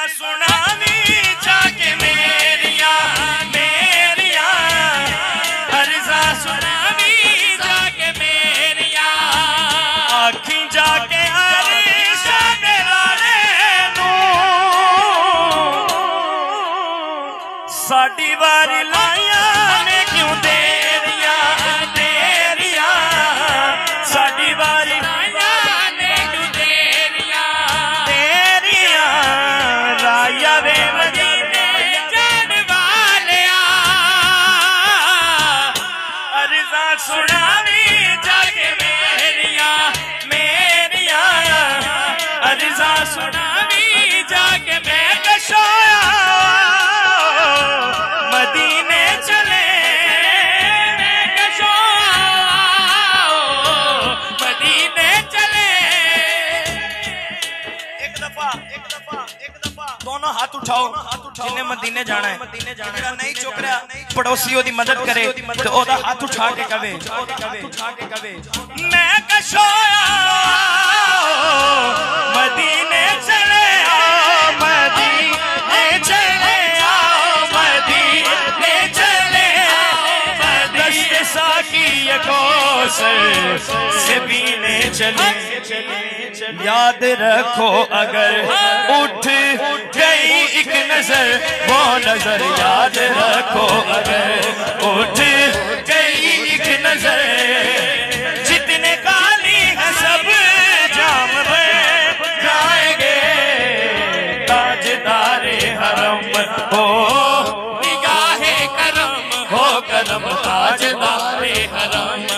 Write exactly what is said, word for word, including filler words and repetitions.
सुनावी जाके मेरिया मेरिया अर्जा सुनावी जाके मेरिया आखी जाके अरिशा दे लाले नू साडी वारी लाया ने क्यों देरिया देरिया साडी वारी लाया ने क्यों देरिया देरिया राया वे मदीने जान वालिया अर्जा सुनावी जाके मेरिया मेरिया अर्जा सुनावी जाके मैं कशोया मदीने चले मैं कशोया मदीने चले। एक दफा एक दफा एक दफा दोनों हाथ उठाओ जिन्हें मदीने जाना है मदीने जाना नहीं चुक रहा पड़ोसियों की मदद करे तो ओदा हाथ उठा के कवे उठा के कवे मैं कशोया मदीने चले आओ मदीने चले आओ मदीने चले दस्ते साकी कौसर से पीने चले याद रखो अगर उठ गई एक नजर वो नजर याद रखो अगर उठ गई एक नजर जितने काली है सब जाम में जाएंगे ताजदारे हरम हो निगाहे करम हो करम ताजदारे हरम